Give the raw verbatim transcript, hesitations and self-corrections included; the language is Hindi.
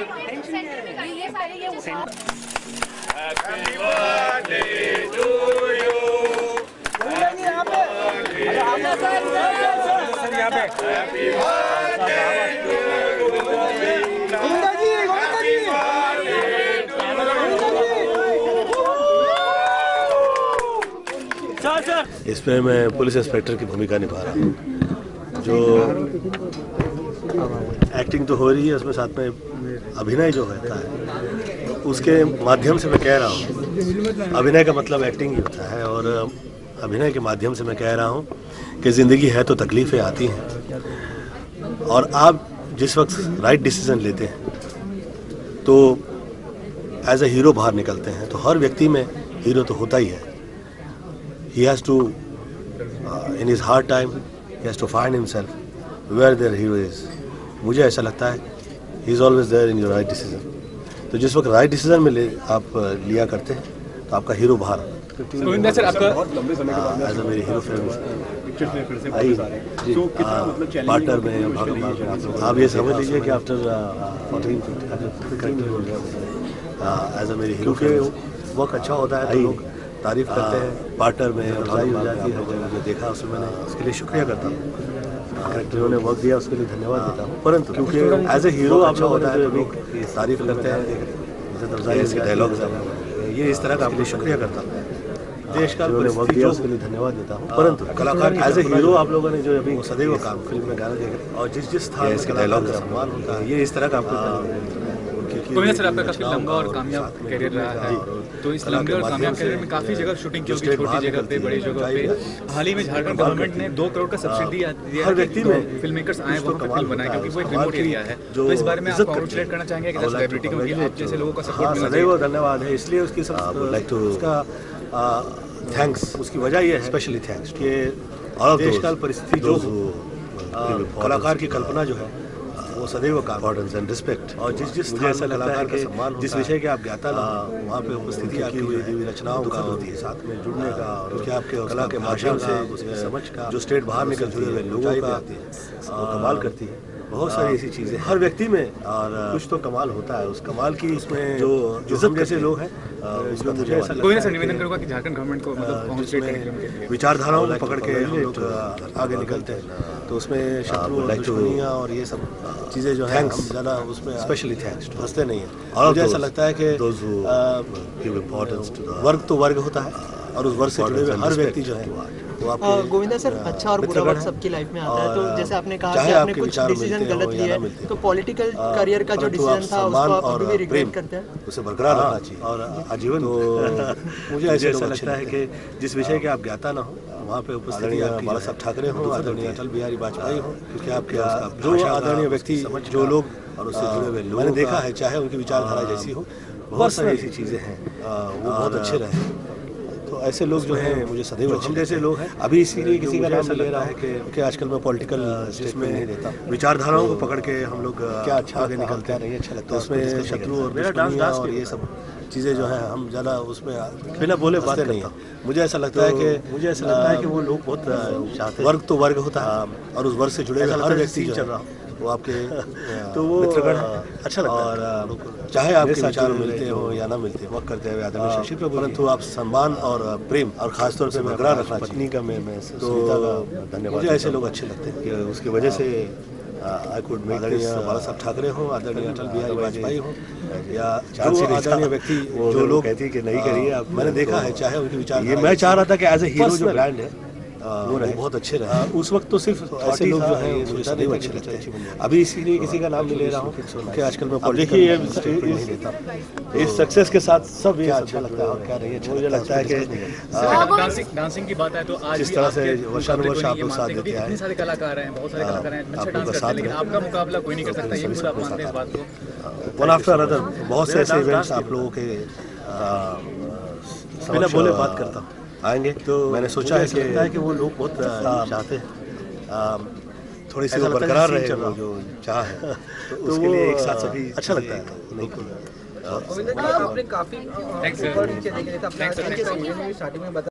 इसमें मैं पुलिस इंस्पेक्टर की भूमिका निभा रहा हूँ। जो एक्टिंग तो हो रही है, उसमें साथ में अभिनय जो होता है उसके माध्यम से मैं कह रहा हूँ, अभिनय का मतलब एक्टिंग ही होता है, और अभिनय के माध्यम से मैं कह रहा हूँ कि ज़िंदगी है तो तकलीफ़ें आती हैं, और आप जिस वक्त राइट डिसीज़न लेते हैं तो एज अ हीरो बाहर निकलते हैं। तो हर व्यक्ति में हीरो तो होता ही है। He has to, uh, in his hard time, he has to find himself where their hero is. मुझे ऐसा लगता है, he is always there in your right decision. तो जिस वक्त right decision में ले आप लिया करते हैं तो आपका हीरो बाहर गोविंदा सर, आपका लंबे समय के बाद एज अ मेरी हीरो फिल्म पिक्चर्स में फिर से वापस आ रहे हैं, तो कितना मतलब चैलेंजिंग पार्टनर में भाग आप ये समझ लीजिए कि after fourteen fifteen age a मेरी हीरो फिल्म वर्क अच्छा होता है तो लोग तारीफ करते हैं, पार्टनर में लड़ाई हो जाती है। जो देखा उसमें मैंने उसके लिए शुक्रिया करता हूँ, जिन्होंने वर्क दिया उसके लिए धन्यवाद देता हूँ। परंतु क्योंकि एज ए हीरो आप लोग होता है तो लोग तारीफ करते हैं, डायलॉग ये इस तरह का आपके लिए शुक्रिया करता हूँ। देश का वर्क दिया उसके लिए धन्यवाद देता हूँ। परंतु कलाकार एज ए हीरो आप लोगों ने जो अभी सदैव काम फिल्म में गाना देख रहे हैं और जिस जिस स्थान इसके डायलॉग का सम्मान होता है, ये इस तरह का आपको गोविंदा सर, आपका काफी लंबा और कामयाब करियर रहा है, तो इस लंबे और कामयाब करियर में काफी जगह शूटिंग की होगी, छोटी जगह पे, बड़ी जगह पे। हाल ही में झारखंड गवर्नमेंट ने दो करोड़ का सब्सिडी दिया है कि फिल्म मेकर्स आए वहाँ पे फिल्म बनाए, क्योंकि वो एक रिमोट एरिया है। तो इस बारे में आप कांग्रेचुलेट करना चाहेंगे कि सेलिब्रिटी को आप जैसे लोगों का सपोर्ट मिलना चाहिए। धन्यवाद है, इसलिए उसकी उसका थैंक्स, उसकी वजह ये है स्पेशली थैंक्स कि देश काल परिस्थिति जो कलाकार की कल्पना जो है वो सदैव इम्पोर्टेंस एंड रिस्पेक्ट, और जिस जिस मुझे ऐसा लगता है कि जिस विषय के आप ज्ञाता ना वहाँ पे उपस्थिति आपकी हुई हुई रचनाओं का होती है, साथ में जुड़ने का और क्या आपके कला के माध्यम से उसकी समझ का जो स्टेट बाहर निकल जुड़े हुए लोगों का वो कमाल करती है। बहुत सारी ऐसी चीज़ें हर व्यक्ति में, और कुछ तो कमाल होता है, उस कमाल की इसमें जो इज्जत जैसे लोग हैं उसका मुझे ऐसा लगता है निवेदन करूँगा कि झारखंड गवर्नमेंट को मतलब विचारधाराओं को पकड़ के हम लोग आगे निकलते हैं, तो उसमें शत्रु दुश्मनियाँ और ये सब चीज़ें जो हैं हम ज़्यादा उसमें स्पेशली थैंक्स हंसते नहीं हैं। और मुझे ऐसा लगता है कि वर्ग तो वर्ग होता है, और उस वर्ग से जुड़े हुए हर व्यक्ति जो है गोविंदा सर, अच्छा और बुरा वक्त सबकी लाइफ में आता है। तो जैसे आपने कहा कि आपने कुछ डिसीजन गलत लिया है, तो पॉलिटिकल करियर का जो डिसीजन था उसको आप अभी भी रिग्रेट करते हैं? उसे बरकरार रखना चाहिए और आजीवन। मुझे ऐसा लगता है कि जिस विषय के आप ज्ञाता ना हो वहाँ पे उपस्थिति आपकी बाला साहब ठाकरे हो, आदरणीय अटल बिहारी वाजपेयी हो, क्योंकि आपके जो आदरणीय व्यक्ति जो लोग और उससे जुड़े हुए लोग मैंने देखा है, चाहे उनकी विचारधारा जैसी हो, बहुत सारी ऐसी चीज़ें हैं वो बहुत अच्छे रहे। तो ऐसे लोग जो हैं मुझे सदैव हम जैसे लोग हैं। अभी इसीलिए किसी का नाम ले रहा है कि कि आजकल मैं पॉलिटिकल स्टेटमेंट नहीं देता, विचारधाराओं को पकड़ के हम लोग क्या अच्छा आगे निकलते हैं, नहीं अच्छा लगता है उसमें शत्रु और दुश्मनियाँ और ये सब चीज़ें जो है हम ज़्यादा उसमें बिना बोले बात नहीं है। मुझे ऐसा लगता है कि मुझे ऐसा लगता है कि वो लोग बहुत चाहते, वर्ग तो वर्ग होता है, और उस वर्ग से जुड़े हुए हर व्यक्ति चल रहा वो आपके तो वो मित्रगण अच्छा लगता है। और चाहे आपके विचार मिलते हो या ना मिलते हो, वक्त करते हुए आदरणीय शशि कपूर, परंतु आप सम्मान और प्रेम और खासतौर से बरकरार रखना पत्नी का मैं मैं तो धन्यवाद। मुझे ऐसे लोग अच्छे लगते हैं कि उसकी वजह से आई कुड मेक आदरणीय बाला साहब ठाकरे हो, आदरणीय अटल बिहारी वाजपेयी हो, या जो आदरणीय व्यक्ति जो लोग कहती है कि नहीं करिए आप, मैंने देखा है, चाहे उनके विचार ये मैं चाह रहा था कि एज ए हीरो जो ब्रांड है वो रहे, बहुत अच्छे रहे। उस वक्त तो सिर्फ ऐसे लोग जो हैं मुझे सदैव अच्छे लगते हैं। अभी इसीलिए किसी का नाम नहीं ले रहा हूँ कि आजकल मैं देखिए ये नहीं देता, इस सक्सेस के साथ सब ये अच्छा लगता है और क्या नहीं अच्छा। मुझे लगता है कि डांसिंग की बात है तो आज जिस तरह से वर्षानुवर्ष आप लोग साथ देते हैं, इतने सारे कलाकार हैं, बहुत सारे कलाकार हैं, अच्छा डांस करते हैं, लेकिन आपका मुकाबला कोई नहीं कर सकता, ये खुद आप मानते हैं इस बात को? वन आफ्टर अनदर बहुत से ऐसे इवेंट्स आप लोगों के बिना बोले बात करता हूँ आएंगे, तो मैंने सोचा है कि लगता है कि वो लोग बहुत चाहते हैं थोड़ी सी बरकरार रहे जो चाह है, तो उसके लिए एक साथ सभी अच्छा लगता है। नहीं, आपने काफी